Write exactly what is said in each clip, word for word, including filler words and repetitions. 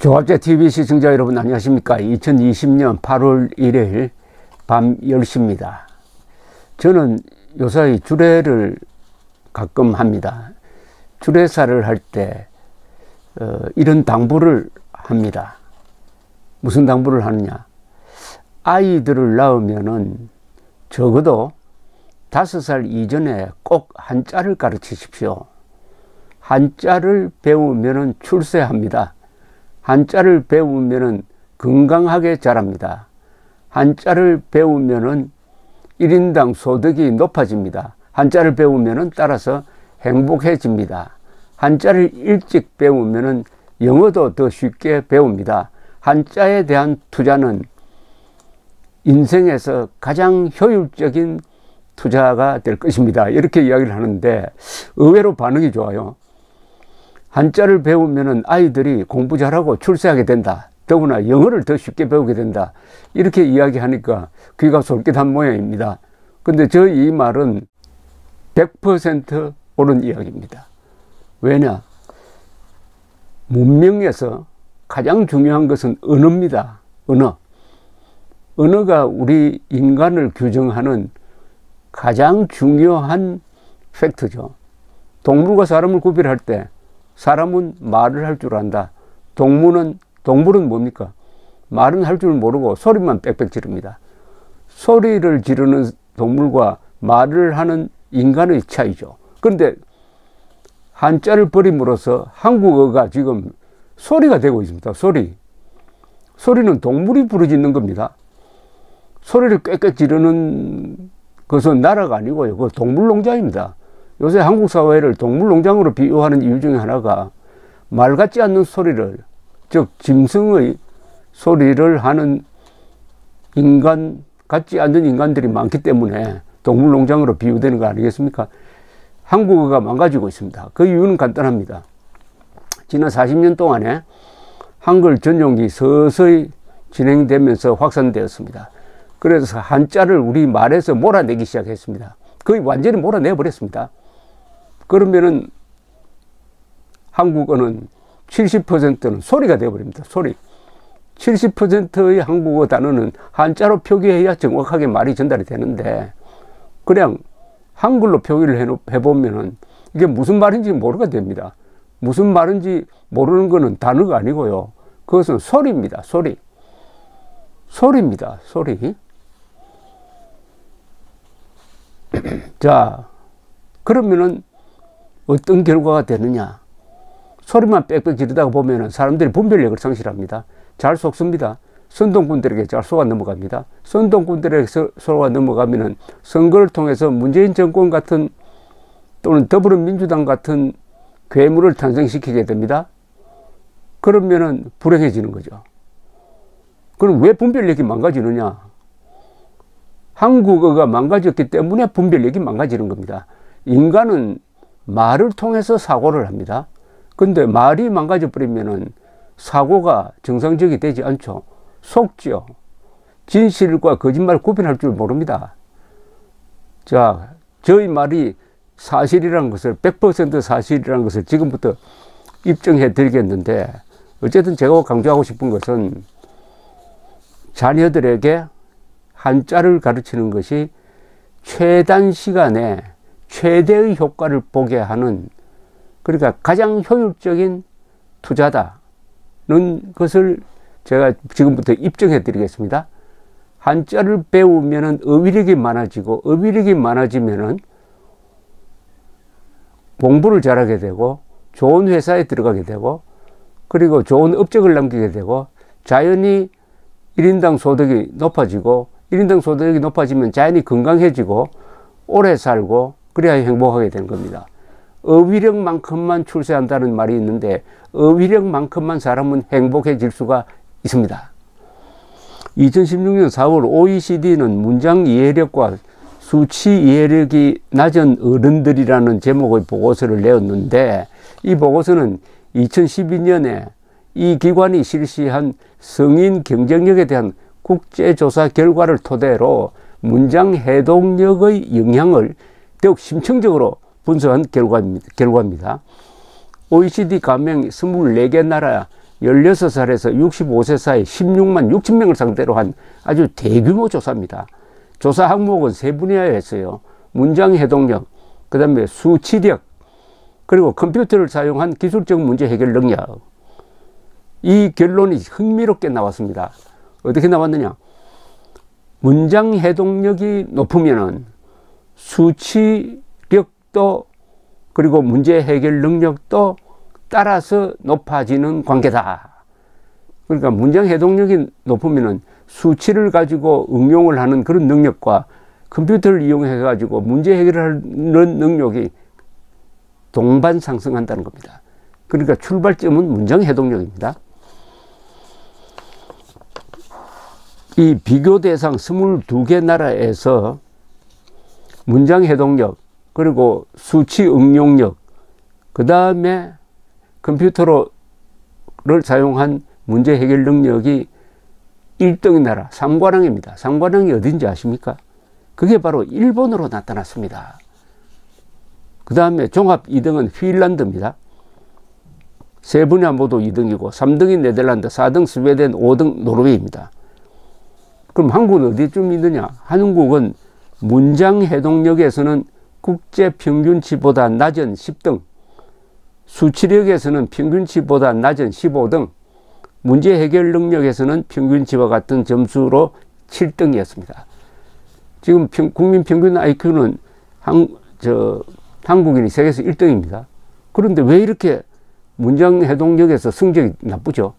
조합제티비 시청자 여러분 안녕하십니까. 이천이십 년 팔월 일일 밤 열 시입니다. 저는 요사이 주례를 가끔 합니다. 주례사를 할 때 어, 이런 당부를 합니다. 무슨 당부를 하느냐. 아이들을 낳으면은 적어도 다섯 살 이전에 꼭 한자를 가르치십시오. 한자를 배우면은 출세합니다. 한자를 배우면은 건강하게 자랍니다. 한자를 배우면은 일 인당 소득이 높아집니다. 한자를 배우면은 따라서 행복해집니다. 한자를 일찍 배우면은 영어도 더 쉽게 배웁니다. 한자에 대한 투자는 인생에서 가장 효율적인 투자가 될 것입니다. 이렇게 이야기를 하는데 의외로 반응이 좋아요. 한자를 배우면은 아이들이 공부 잘하고 출세하게 된다. 더구나 영어를 더 쉽게 배우게 된다. 이렇게 이야기하니까 귀가 솔깃한 모양입니다. 근데 저 이 말은 백 퍼센트 옳은 이야기입니다. 왜냐? 문명에서 가장 중요한 것은 언어입니다. 언어. 언어가 우리 인간을 규정하는 가장 중요한 팩트죠. 동물과 사람을 구별할 때 사람은 말을 할 줄 안다. 동물은, 동물은 뭡니까? 말은 할 줄 모르고 소리만 빽빽 지릅니다. 소리를 지르는 동물과 말을 하는 인간의 차이죠. 그런데 한자를 버림으로써 한국어가 지금 소리가 되고 있습니다. 소리. 소리는 동물이 부르짖는 겁니다. 소리를 꽥꽥 지르는 것은 나라가 아니고요. 그건 동물농장입니다. 요새 한국 사회를 동물농장으로 비유하는 이유 중에 하나가 말 같지 않는 소리를, 즉 짐승의 소리를 하는 인간 같지 않는 인간들이 많기 때문에 동물농장으로 비유되는 거 아니겠습니까? 한국어가 망가지고 있습니다. 그 이유는 간단합니다. 지난 사십 년 동안에 한글 전용기 서서히 진행되면서 확산되었습니다. 그래서 한자를 우리 말에서 몰아내기 시작했습니다. 거의 완전히 몰아내 버렸습니다. 그러면은 한국어는 칠십 퍼센트는 소리가 되어버립니다. 소리. 칠십 퍼센트의 한국어 단어는 한자로 표기해야 정확하게 말이 전달이 되는데 그냥 한글로 표기를 해보면은 이게 무슨 말인지 모르게 됩니다. 무슨 말인지 모르는 거는 단어가 아니고요. 그것은 소리입니다. 소리. 소리입니다. 소리. 자, 그러면은 어떤 결과가 되느냐. 소리만 빽빽 지르다가 보면은 사람들이 분별력을 상실합니다. 잘 속습니다. 선동꾼들에게 잘 속아 넘어갑니다. 선동꾼들에게 속아 넘어가면은 선거를 통해서 문재인 정권 같은 또는 더불어민주당 같은 괴물을 탄생시키게 됩니다. 그러면은 불행해지는 거죠. 그럼 왜 분별력이 망가지느냐? 한국어가 망가졌기 때문에 분별력이 망가지는 겁니다. 인간은 말을 통해서 사고를 합니다. 근데 말이 망가져 버리면은 사고가 정상적이 되지 않죠. 속죠. 진실과 거짓말 구별할 줄 모릅니다. 자, 저희 말이 사실이라는 것을, 백 퍼센트 사실이라는 것을 지금부터 입증해 드리겠는데, 어쨌든 제가 강조하고 싶은 것은 자녀들에게 한자를 가르치는 것이 최단 시간에 최대의 효과를 보게 하는, 그러니까 가장 효율적인 투자다는 것을 제가 지금부터 입증해 드리겠습니다. 한자를 배우면은 어휘력이 많아지고, 어휘력이 많아지면은 공부를 잘하게 되고, 좋은 회사에 들어가게 되고, 그리고 좋은 업적을 남기게 되고, 자연히 일 인당 소득이 높아지고, 일 인당 소득이 높아지면 자연히 건강해지고, 오래 살고, 그래야 행복하게 되는 겁니다. 어휘력만큼만 출세한다는 말이 있는데, 어휘력만큼만 사람은 행복해질 수가 있습니다. 이천십육 년 사월 오이시디는 문장 이해력과 수치 이해력이 낮은 어른들이라는 제목의 보고서를 내었는데, 이 보고서는 이천십이 년에 이 기관이 실시한 성인 경쟁력에 대한 국제조사 결과를 토대로 문장 해독력의 영향을 더욱 심층적으로 분석한 결과입니다. 결과입니다. 오이시디 가명 이십사 개 나라 열여섯 살에서 육십오 세 사이 십육만 육천 명을 상대로 한 아주 대규모 조사입니다. 조사 항목은 세 분야에 했어요. 문장 해독력, 그 다음에 수치력, 그리고 컴퓨터를 사용한 기술적 문제 해결 능력. 이 결론이 흥미롭게 나왔습니다. 어떻게 나왔느냐? 문장 해독력이 높으면은 수치력도 그리고 문제 해결 능력도 따라서 높아지는 관계다. 그러니까 문장 해독력이 높으면은 수치를 가지고 응용을 하는 그런 능력과 컴퓨터를 이용해 가지고 문제 해결하는 능력이 동반 상승한다는 겁니다. 그러니까 출발점은 문장 해독력입니다. 이 비교 대상 스물두 개 나라에서 문장 해독력, 그리고 수치 응용력, 그 다음에 컴퓨터를 사용한 문제 해결 능력이 일 등인 나라, 삼관왕입니다. 삼관왕이 어딘지 아십니까? 그게 바로 일본으로 나타났습니다. 그 다음에 종합 이 등은 핀란드입니다. 세 분야 모두 이 등이고, 삼 등이 네덜란드, 사 등 스웨덴, 오 등 노르웨이입니다. 그럼 한국은 어디쯤 있느냐? 한국은 문장 해독력에서는 국제 평균치보다 낮은 십 등, 수치력에서는 평균치보다 낮은 십오 등, 문제 해결 능력에서는 평균치와 같은 점수로 칠 등이었습니다. 지금 평, 국민 평균 아이큐는 한, 저, 한국인이 세계에서 일 등입니다. 그런데 왜 이렇게 문장 해독력에서 성적이 나쁘죠?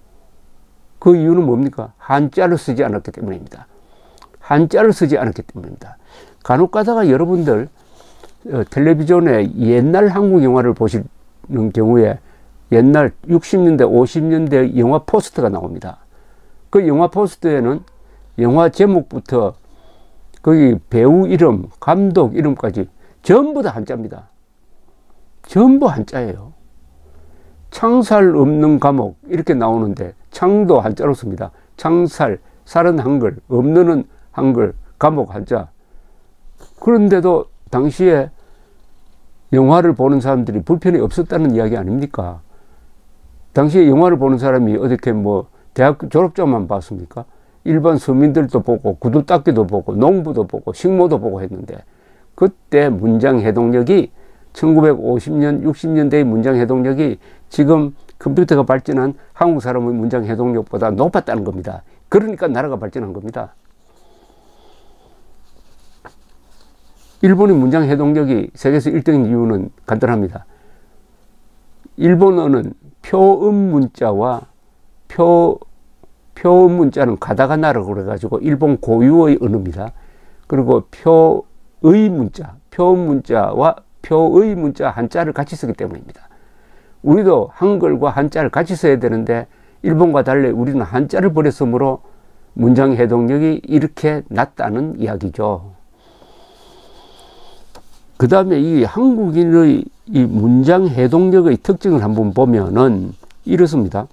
그 이유는 뭡니까? 한자를 쓰지 않았기 때문입니다. 한자를 쓰지 않았기 때문입니다. 간혹 가다가 여러분들 어, 텔레비전에 옛날 한국 영화를 보시는 경우에 옛날 육십 년대, 오십 년대 영화 포스터가 나옵니다. 그 영화 포스터에는 영화 제목부터 거기 배우 이름, 감독 이름까지 전부 다 한자입니다. 전부 한자예요. 창살 없는 감옥 이렇게 나오는데 창도 한자로 씁니다. 창살, 살은 한글, 없는은 한글, 감옥 한자. 그런데도 당시에 영화를 보는 사람들이 불편이 없었다는 이야기 아닙니까? 당시에 영화를 보는 사람이 어떻게 뭐 대학교 졸업자만 봤습니까? 일반 서민들도 보고 구두닦이도 보고 농부도 보고 식모도 보고 했는데, 그때 문장 해독력이 천구백오십 년, 육십 년대의 문장 해독력이 지금 컴퓨터가 발전한 한국 사람의 문장 해독력보다 높았다는 겁니다. 그러니까 나라가 발전한 겁니다. 일본의 문장 해독력이 세계에서 일 등인 이유는 간단합니다. 일본어는 표음 문자와 표, 표음 문자는 가다가나라고 그래가지고 일본 고유의 언어입니다. 그리고 표의 문자, 표음 문자와 표의 문자 한자를 같이 쓰기 때문입니다. 우리도 한글과 한자를 같이 써야 되는데 일본과 달리 우리는 한자를 버렸으므로 문장 해독력이 이렇게 낮다는 이야기죠. 그 다음에 이 한국인의 이 문장 해독력의 특징을 한번 보면은 이렇습니다.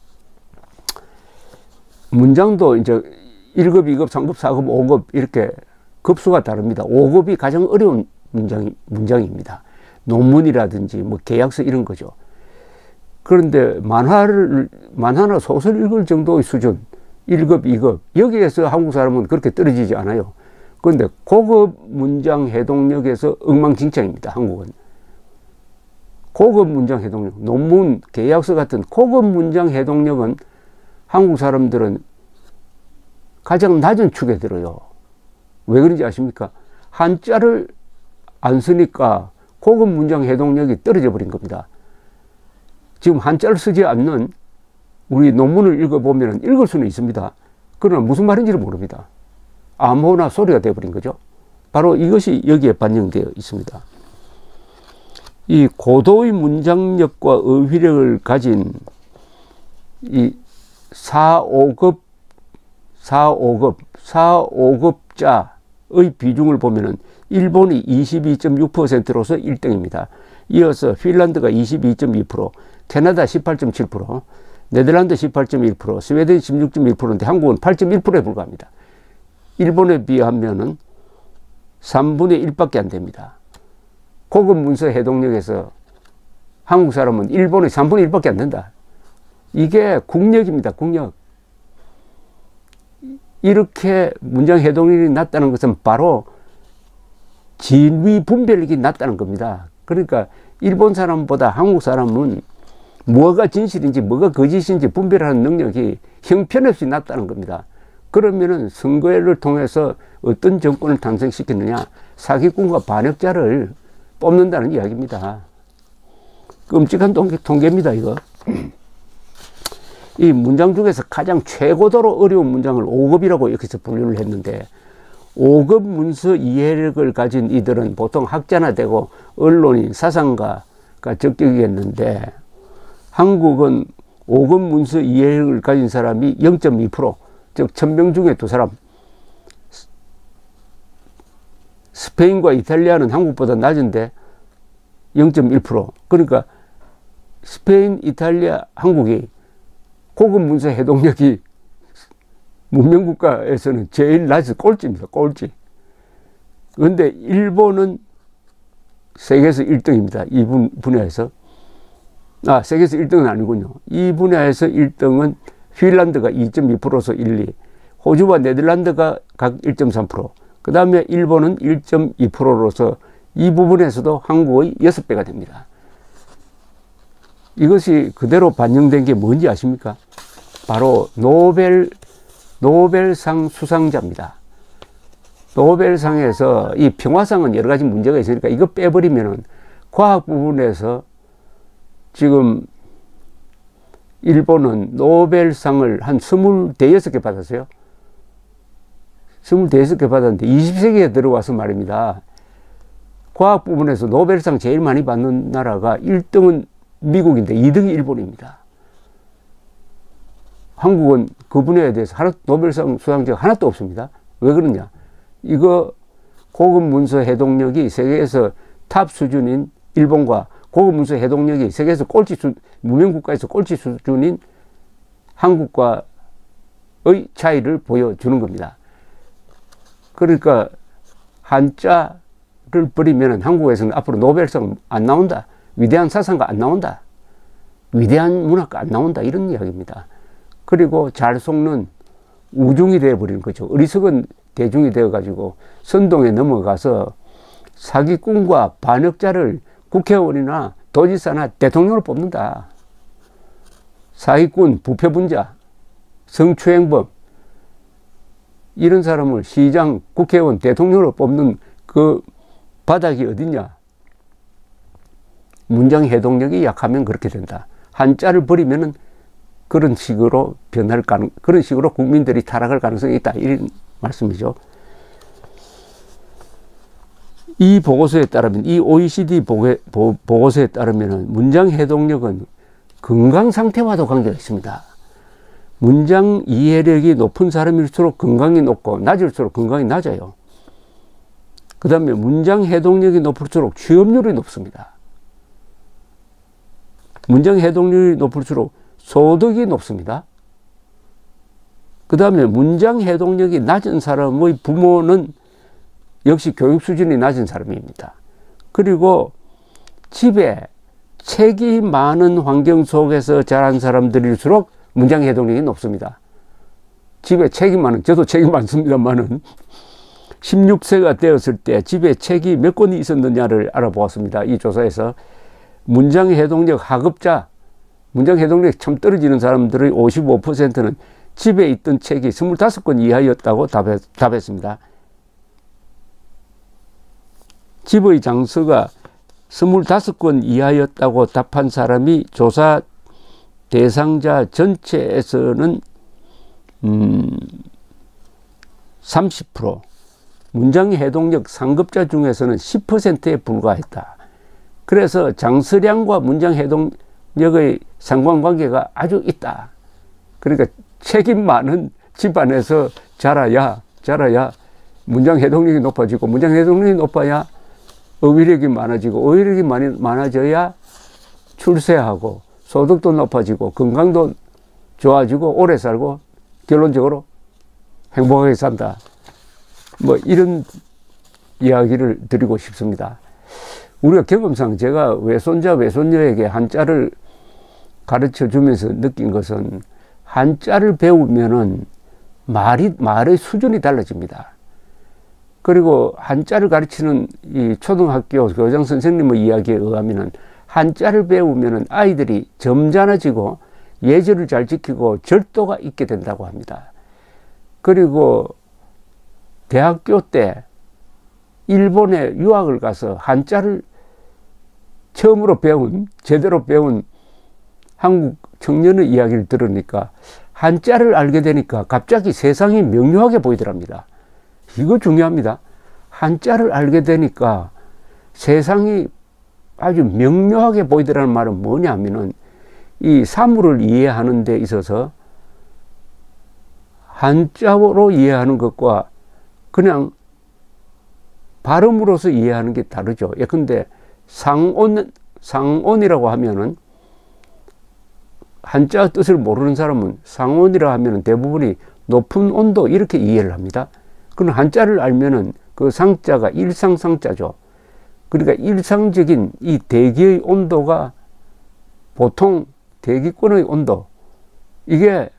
문장도 이제 일 급, 이 급, 삼 급, 사 급, 오 급 이렇게 급수가 다릅니다. 오 급이 가장 어려운 문장, 문장입니다. 논문이라든지 뭐 계약서 이런 거죠. 그런데 만화를, 만화나 소설 읽을 정도의 수준, 일 급, 이 급, 여기에서 한국 사람은 그렇게 떨어지지 않아요. 그런데 고급 문장 해독력에서 엉망진창입니다, 한국은. 고급 문장 해독력, 논문, 계약서 같은 고급 문장 해독력은 한국 사람들은 가장 낮은 축에 들어요. 왜 그런지 아십니까? 한자를 안 쓰니까 고급 문장 해독력이 떨어져 버린 겁니다. 지금 한자를 쓰지 않는 우리 논문을 읽어보면 읽을 수는 있습니다. 그러나 무슨 말인지를 모릅니다. 아무나 소리가 되어버린 거죠. 바로 이것이 여기에 반영되어 있습니다. 이 고도의 문장력과 어휘력을 가진 이 사, 오 급, 사, 오 급, 사, 오 급자의 비중을 보면은 일본이 이십이 점 육 퍼센트로서 일 등입니다. 이어서 핀란드가 이십이 점 이 퍼센트, 캐나다 십팔 점 칠 퍼센트, 네덜란드 십팔 점 일 퍼센트, 스웨덴 십육 점 일 퍼센트인데 한국은 팔 점 일 퍼센트에 불과합니다. 일본에 비하면은 삼분의 일밖에 안 됩니다. 고급 문서 해독력에서 한국 사람은 일본의 삼분의 일밖에 안 된다. 이게 국력입니다. 국력. 이렇게 문장 해동력이 낮다는 것은 바로 진위 분별력이 낮다는 겁니다. 그러니까 일본 사람보다 한국 사람은 뭐가 진실인지 뭐가 거짓인지 분별하는 능력이 형편없이 낮다는 겁니다. 그러면은 선거를 통해서 어떤 정권을 탄생시켰느냐, 사기꾼과 반역자를 뽑는다는 이야기입니다. 끔찍한 통계, 통계입니다 이거. 이 문장 중에서 가장 최고도로 어려운 문장을 오 급이라고 여기서 분류를 했는데, 오 급 문서 이해력을 가진 이들은 보통 학자나 되고 언론인, 사상가가 적격이겠는데, 한국은 오 급 문서 이해력을 가진 사람이 영 점 이 퍼센트, 즉 천 명 중에 두 사람. 스페인과 이탈리아는 한국보다 낮은데 영 점 일 퍼센트. 그러니까 스페인, 이탈리아, 한국이 고급 문서 해독력이 문명국가에서는 제일 낮은 꼴찌입니다. 꼴찌. 그런데 일본은 세계에서 일 등입니다. 이 분, 분야에서. 아, 세계에서 일 등은 아니군요. 이 분야에서 일 등은 핀란드가 이 점 이 퍼센트로서 일, 이. 호주와 네덜란드가 각 일 점 삼 퍼센트. 그 다음에 일본은 일 점 이 퍼센트로서 이 부분에서도 한국의 여섯 배가 됩니다. 이것이 그대로 반영된 게 뭔지 아십니까? 바로 노벨, 노벨상 수상자입니다. 노벨상에서 이 평화상은 여러 가지 문제가 있으니까 이거 빼버리면은 과학 부분에서 지금 일본은 노벨상을 한 스물대여섯 개 받았어요. 스물대여섯 개 받았는데 이십 세기에 들어와서 말입니다. 과학 부분에서 노벨상 제일 많이 받는 나라가 일 등은 미국인데 이 등이 일본입니다. 한국은 그 분야에 대해서 하나, 노벨상 수상자가 하나도 없습니다. 왜 그러냐? 이거 고급 문서 해독력이 세계에서 탑 수준인 일본과 고급 문서 해독력이 세계에서 꼴찌 수, 무명국가에서 꼴찌 수준인 한국과의 차이를 보여주는 겁니다. 그러니까 한자를 버리면 한국에서는 앞으로 노벨상 안 나온다. 위대한 사상가 안 나온다. 위대한 문학가 안 나온다. 이런 이야기입니다. 그리고 잘 속는 우중이 되어버리는 거죠. 어리석은 대중이 되어가지고 선동에 넘어가서 사기꾼과 반역자를 국회의원이나 도지사나 대통령을 뽑는다. 사기꾼, 부패분자, 성추행범, 이런 사람을 시장, 국회의원, 대통령으로 뽑는 그 바닥이 어딨냐? 문장 해독력이 약하면 그렇게 된다. 한자를 버리면은 그런 식으로 변할 가능, 그런 식으로 국민들이 타락할 가능성이 있다. 이런 말씀이죠. 이 보고서에 따르면, 이 오이시디 보고, 보, 보고서에 따르면 문장 해독력은 건강 상태와도 관계가 있습니다. 문장 이해력이 높은 사람일수록 건강이 높고 낮을수록 건강이 낮아요. 그 다음에 문장 해독력이 높을수록 취업률이 높습니다. 문장 해독률이 높을수록 소득이 높습니다. 그 다음에 문장 해독력이 낮은 사람의 부모는 역시 교육 수준이 낮은 사람입니다. 그리고 집에 책이 많은 환경 속에서 자란 사람들일수록 문장 해독력이 높습니다. 집에 책이 많은, 저도 책이 많습니다만은 십육 세가 되었을 때 집에 책이 몇 권이 있었느냐를 알아보았습니다. 이 조사에서 문장 해독력 하급자, 문장 해독력이 참 떨어지는 사람들의 오십오 퍼센트는 집에 있던 책이 스물다섯 권 이하였다고 답했, 답했습니다. 집의 장서가 스물다섯 권 이하였다고 답한 사람이 조사 대상자 전체에서는 음, 삼십 퍼센트, 문장 해독력 상급자 중에서는 십 퍼센트에 불과했다. 그래서 장서량과 문장 해독력의 상관관계가 아주 있다. 그러니까 책임 많은 집안에서 자라야, 자라야 문장 해독력이 높아지고, 문장 해독력이 높아야 어휘력이 많아지고, 어휘력이 많이 많아져야 출세하고, 소득도 높아지고, 건강도 좋아지고, 오래 살고, 결론적으로 행복하게 산다. 뭐, 이런 이야기를 드리고 싶습니다. 우리가 경험상 제가 외손자, 외손녀에게 한자를 가르쳐 주면서 느낀 것은 한자를 배우면은 말이, 말의 수준이 달라집니다. 그리고 한자를 가르치는 이 초등학교 교장 선생님의 이야기에 의하면은 한자를 배우면은 아이들이 점잖아지고 예절을 잘 지키고 절도가 있게 된다고 합니다. 그리고 대학교 때 일본에 유학을 가서 한자를 처음으로 배운, 제대로 배운 한국 청년의 이야기를 들으니까 한자를 알게 되니까 갑자기 세상이 명료하게 보이더랍니다. 이거 중요합니다. 한자를 알게 되니까 세상이 아주 명료하게 보이더라는 말은 뭐냐 하면은 이 사물을 이해하는 데 있어서 한자로 이해하는 것과 그냥 발음으로서 이해하는 게 다르죠. 예컨대 상온, 상온이라고 하면은 한자 뜻을 모르는 사람은 상온이라 하면은 대부분이 높은 온도 이렇게 이해를 합니다. 그럼 한자를 알면은 그 상자가 일상상자죠. 그러니까 일상적인 이 대기의 온도가 보통 대기권의 온도, 이게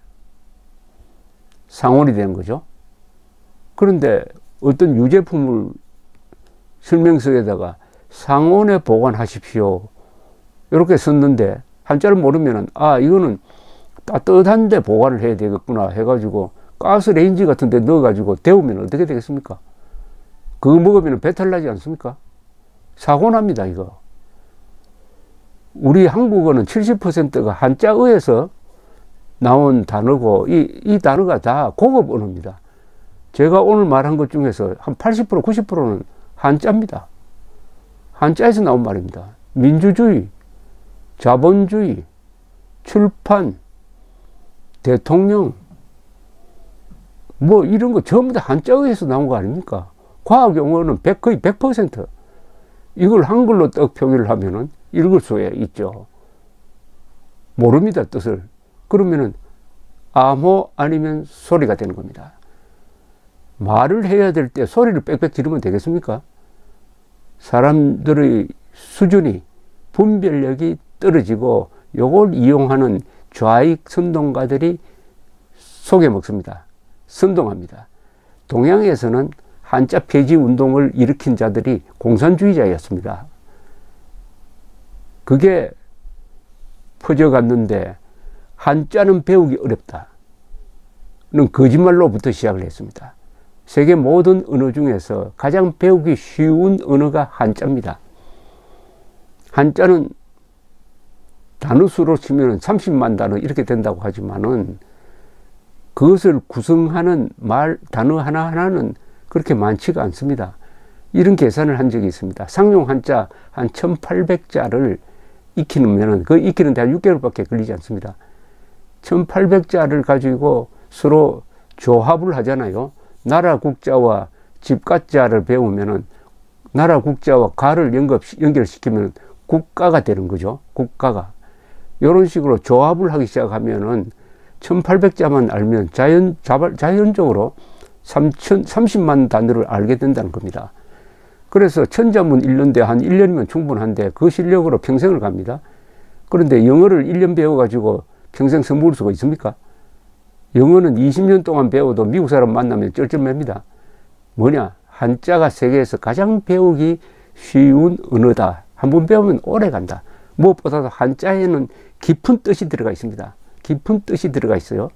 상온이 되는 거죠. 그런데 어떤 유제품을 설명서에다가 상온에 보관하십시오 이렇게 썼는데 한자를 모르면은 아 이거는 따뜻한 데 보관을 해야 되겠구나 해가지고 가스레인지 같은 데 넣어가지고 데우면 어떻게 되겠습니까? 그거 먹으면 배탈 나지 않습니까? 사고 납니다. 이거 우리 한국어는 칠십 퍼센트가 한자어에서 나온 단어고 이, 이 단어가 다 고급 언어입니다. 제가 오늘 말한 것 중에서 한 팔십 퍼센트 구십 퍼센트는 한자입니다. 한자에서 나온 말입니다. 민주주의, 자본주의, 출판, 대통령 뭐 이런 거 전부 다 한자어에서 나온 거 아닙니까? 과학 용어는 백, 거의 백 퍼센트 이걸 한글로 딱 표기를 하면은 읽을 수 있죠. 모릅니다, 뜻을. 그러면은 암호 아니면 소리가 되는 겁니다. 말을 해야 될 때 소리를 빽빽 지르면 되겠습니까? 사람들의 수준이, 분별력이 떨어지고 요걸 이용하는 좌익 선동가들이 속여먹습니다. 선동합니다. 동양에서는 한자 폐지 운동을 일으킨 자들이 공산주의자였습니다. 그게 퍼져갔는데 한자는 배우기 어렵다는 거짓말로부터 시작을 했습니다. 세계 모든 언어 중에서 가장 배우기 쉬운 언어가 한자입니다. 한자는 단어 수로 치면 삼십만 단어 이렇게 된다고 하지만은 그것을 구성하는 말, 단어 하나하나는 그렇게 많지가 않습니다. 이런 계산을 한 적이 있습니다. 상용 한자 한 천팔백 자를 익히면은 그 익히는데 한 육 개월밖에 걸리지 않습니다. 천팔백 자를 가지고 서로 조합을 하잖아요. 나라 국자와 집가자를 배우면은 나라 국자와 가를 연결, 연결시키면 국가가 되는 거죠. 국가가. 이런 식으로 조합을 하기 시작하면은 천팔백 자만 알면 자연, 자연적으로 삼천, 삼십만 단어를 알게 된다는 겁니다. 그래서 천자문 읽는데 한 일 년이면 충분한데 그 실력으로 평생을 갑니다. 그런데 영어를 일 년 배워가지고 평생 써먹을 수가 있습니까? 영어는 이십 년 동안 배워도 미국 사람 만나면 쩔쩔맵니다. 뭐냐? 한자가 세계에서 가장 배우기 쉬운 언어다. 한번 배우면 오래 간다. 무엇보다도 한자에는 깊은 뜻이 들어가 있습니다. 깊은 뜻이 들어가 있어요.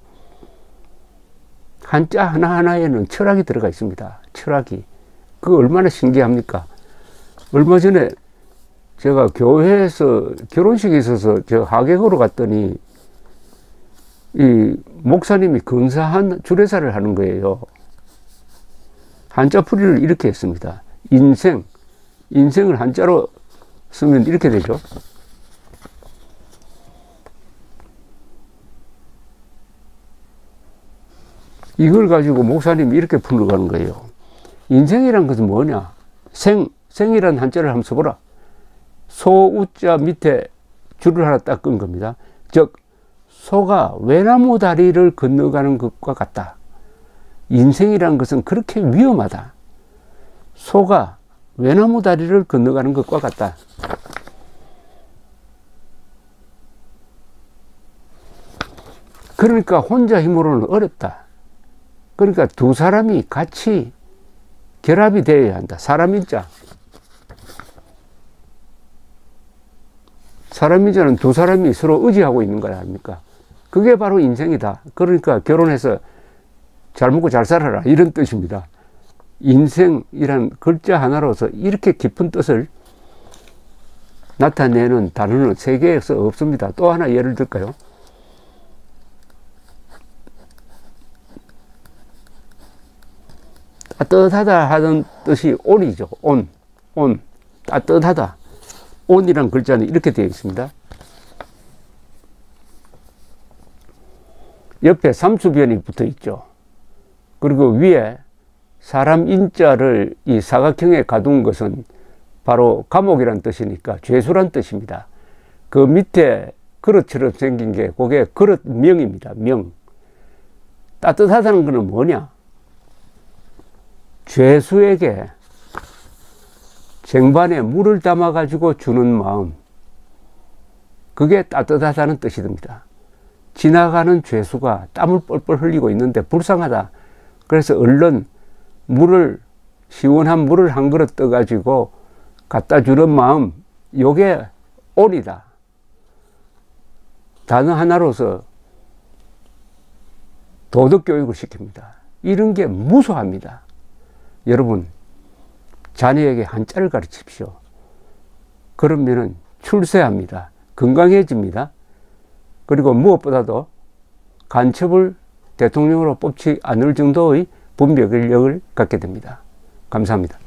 한자 하나하나에는 철학이 들어가 있습니다. 철학이. 그거 얼마나 신기합니까? 얼마 전에 제가 교회에서 결혼식이 있어서 제가 하객으로 갔더니 이 목사님이 근사한 주례사를 하는 거예요. 한자풀이를 이렇게 했습니다. 인생. 인생을 한자로 쓰면 이렇게 되죠. 이걸 가지고 목사님이 이렇게 풀어가는 거예요. 인생이란 것은 뭐냐? 생, 생이란 한자를 한번 써보라. 소우자 밑에 줄을 하나 딱 끈 겁니다. 즉, 소가 외나무 다리를 건너가는 것과 같다. 인생이란 것은 그렇게 위험하다. 소가 외나무 다리를 건너가는 것과 같다. 그러니까 혼자 힘으로는 어렵다. 그러니까 두 사람이 같이 결합이 되어야 한다. 사람인자. 사람인자는 두 사람이 서로 의지하고 있는 거야 아닙니까? 그게 바로 인생이다. 그러니까 결혼해서 잘 먹고 잘 살아라 이런 뜻입니다. 인생이란 글자 하나로서 이렇게 깊은 뜻을 나타내는 단어는 세계에서 없습니다. 또 하나 예를 들까요? 따뜻하다 하던 뜻이 온이죠. 온, 온, 따뜻하다. 온이란 글자는 이렇게 되어 있습니다. 옆에 삼수변이 붙어 있죠. 그리고 위에 사람 인자를 이 사각형에 가둔 것은 바로 감옥이란 뜻이니까 죄수란 뜻입니다. 그 밑에 그릇처럼 생긴 게 그게 그릇명입니다. 명. 따뜻하다는 것은 뭐냐? 죄수에게 쟁반에 물을 담아 가지고 주는 마음, 그게 따뜻하다는 뜻이 됩니다. 지나가는 죄수가 땀을 뻘뻘 흘리고 있는데 불쌍하다. 그래서 얼른 물을, 시원한 물을 한 그릇 떠 가지고 갖다 주는 마음, 요게 온이다. 단어 하나로서 도덕 교육을 시킵니다. 이런 게 무수합니다. 여러분, 자녀에게 한자를 가르치십시오. 그러면은 출세합니다. 건강해집니다. 그리고 무엇보다도 간첩을 대통령으로 뽑지 않을 정도의 분별력을 갖게 됩니다. 감사합니다.